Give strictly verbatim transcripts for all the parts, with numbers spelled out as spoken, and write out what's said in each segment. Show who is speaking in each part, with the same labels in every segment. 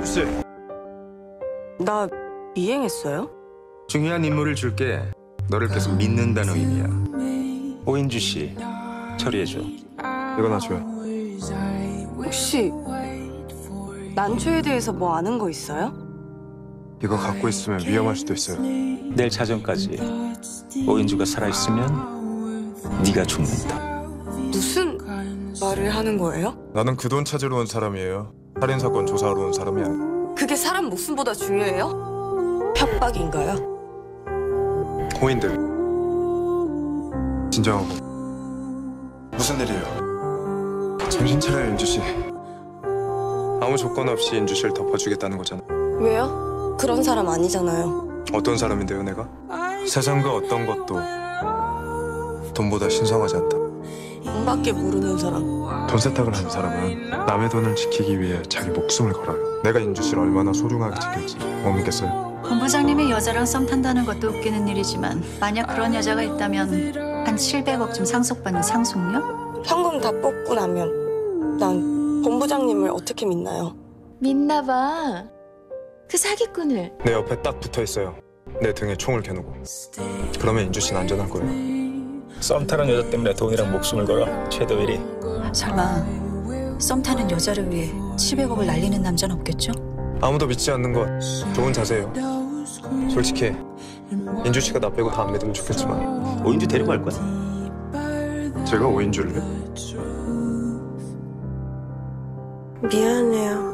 Speaker 1: 씨.
Speaker 2: 나 미행했어요?
Speaker 1: 중요한 인물을 줄게. 너를 계속 믿는다는 의미야. 오인주 씨, 처리해줘.
Speaker 3: 이거 나 줘요.
Speaker 2: 혹시 난초에 대해서 뭐 아는 거 있어요?
Speaker 3: 이거 갖고 있으면 위험할 수도 있어요.
Speaker 1: 내일 자정까지 오인주가 살아있으면 네가 죽는다.
Speaker 2: 무슨 말을 하는 거예요?
Speaker 3: 나는 그 돈 찾으러 온 사람이에요. 살인사건 조사하러 온 사람이 아니야.
Speaker 2: 그게 사람 목숨보다 중요해요? 협박인가요?
Speaker 3: 호인들 진정하고. 무슨 일이에요? 정신 차려요, 인주 씨. 아무 조건 없이 인주 씨를 덮어주겠다는 거잖아.
Speaker 2: 왜요? 그런 사람 아니잖아요.
Speaker 3: 어떤 사람인데요, 내가? 세상 그 어떤 것도 돈보다 신성하지 않다.
Speaker 2: 돈밖에 모르는 사람.
Speaker 3: 돈 세탁을 하는 사람은 남의 돈을 지키기 위해 자기 목숨을 걸어요. 내가 인주 씨를 얼마나 소중하게 지킬지 못 믿겠어요?
Speaker 4: 본부장님이 여자랑 썸 탄다는 것도 웃기는 일이지만 만약 그런 여자가 있다면 한 칠백억쯤 상속받는 상속료?
Speaker 2: 현금 다 뽑고 나면 난 본부장님을 어떻게 믿나요?
Speaker 5: 믿나 봐. 그 사기꾼을.
Speaker 3: 내 옆에 딱 붙어 있어요. 내 등에 총을 겨누고. 그러면 인주 씨는 안전할 거예요.
Speaker 1: 썸 타는 여자 때문에 돈이랑 목숨을 걸어? 최도일이?
Speaker 4: 설마 썸 타는 여자를 위해 칠백억을 날리는 남자는 없겠죠?
Speaker 3: 아무도 믿지 않는 것 좋은 자세예요. 솔직히 인주 씨가 나 빼고 다 안 믿으면 좋겠지만.
Speaker 1: 오인주 데리고 갈 거야?
Speaker 3: 제가 오인주를?
Speaker 2: 미안해요.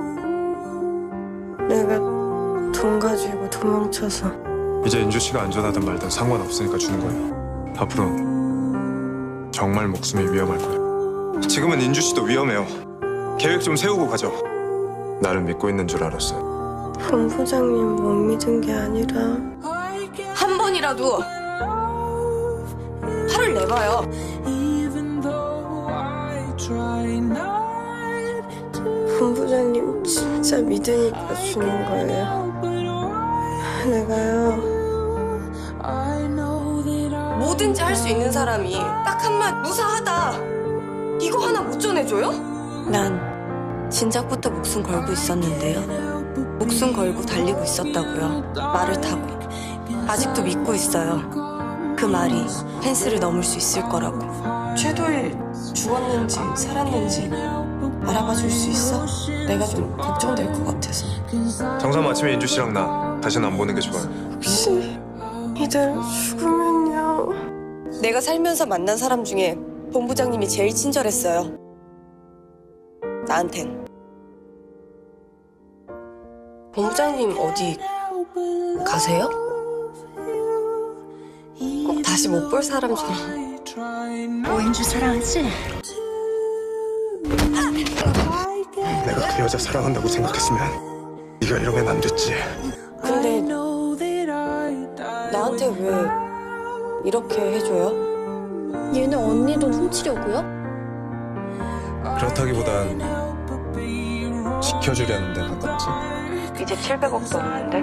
Speaker 2: 내가 돈 가지고 도망쳐서.
Speaker 3: 이제 인주 씨가 안전하든 말든 상관없으니까 주는 거예요. 앞으로 정말 목숨이 위험할 거예요. 지금은 인주 씨도 위험해요. 계획 좀 세우고 가죠. 나를 믿고 있는 줄 알았어요.
Speaker 2: 본부장님 못 믿은 게 아니라 한 번이라도 화를 내봐요. 본부장님 진짜 믿으니까 주는 거예요. 내가요 뭐든지 할 수 있는 사람이 딱 한마디 무사하다 이거 하나 못 전해줘요? 난 진작부터 목숨 걸고 있었는데요. 목숨 걸고 달리고 있었다고요. 말을 타고. 아직도 믿고 있어요. 그 말이 펜스를 넘을 수 있을 거라고. 최도일 죽었는지 살았는지 알아봐 줄 수 있어? 내가 좀 걱정될 것 같아서.
Speaker 3: 정상 마치면 인주 씨랑 나 다시는 안 보는 게 좋아요.
Speaker 2: 혹시 이대로 죽으면요? 내가 살면서 만난 사람 중에 본부장님이 제일 친절했어요. 나한텐. 본부장님 어디 가세요? 꼭 다시 못 볼 사람처럼.
Speaker 4: 오인주 사랑하지?
Speaker 3: 내가 그 여자 사랑한다고 생각했으면 네가 이러면 안 됐지.
Speaker 2: 근데 나한테 왜 이렇게 해줘요?
Speaker 5: 얘는 언니 돈 훔치려고요?
Speaker 3: 그렇다기보단 지켜주려는 데 가깝지.
Speaker 2: 이제 칠백억도 없는데?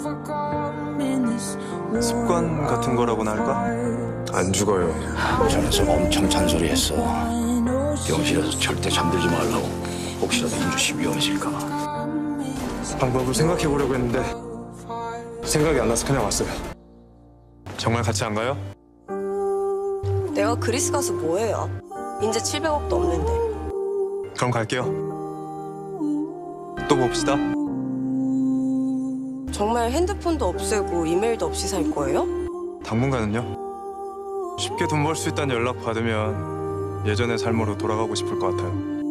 Speaker 3: 습관 같은 거라고나 할까? 안 죽어요.
Speaker 6: 전에서 엄청 잔소리했어. 병실에서 절대 잠들지 말라고. 혹시라도 인주 씨 위험해질까 봐.
Speaker 3: 방법을 생각해보려고 했는데 생각이 안 나서 그냥 왔어요. 정말 같이 안 가요?
Speaker 2: 내가 그리스 가서 뭐해요? 이제 칠백억도 없는데.
Speaker 3: 그럼 갈게요. 또 봅시다.
Speaker 2: 정말 핸드폰도 없애고 이메일도 없이 살 거예요?
Speaker 3: 당분간은요. 쉽게 돈 벌 수 있다는 연락 받으면 예전의 삶으로 돌아가고 싶을 것 같아요.